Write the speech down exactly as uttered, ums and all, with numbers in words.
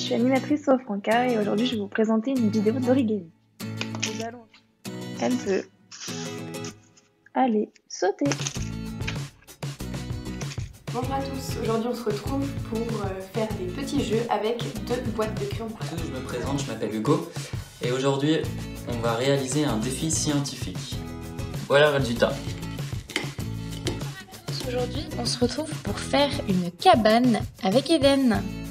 suis animatrice au Franca et aujourd'hui je vais vous présenter une vidéo d'origami. Nous allons... Elle peut aller sauter. Bonjour à tous, aujourd'hui on se retrouve pour faire des petits jeux avec deux boîtes de crayons de couleur. Je me présente, je m'appelle Hugo et aujourd'hui on va réaliser un défi scientifique. Voilà le résultat. Aujourd'hui on se retrouve pour faire une cabane avec Eden.